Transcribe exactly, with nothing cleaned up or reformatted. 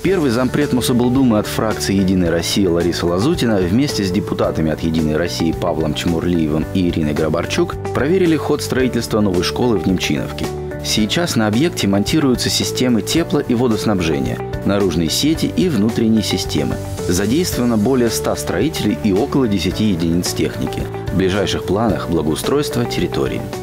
Первый зампред Мособлдумы от фракции «Единая Россия» Лариса Лазутина вместе с депутатами от «Единой России» Павлом Чмурлиевым и Ириной Грабарчук проверили ход строительства новой школы в Немчиновке. Сейчас на объекте монтируются системы тепло- и водоснабжения, наружные сети и внутренние системы. Задействовано более ста строителей и около десяти единиц техники. В ближайших планах благоустройство территории.